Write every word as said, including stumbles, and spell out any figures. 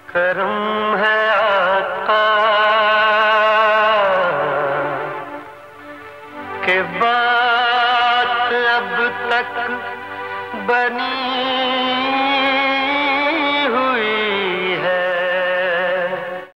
करम है आका के बात अब तक बनी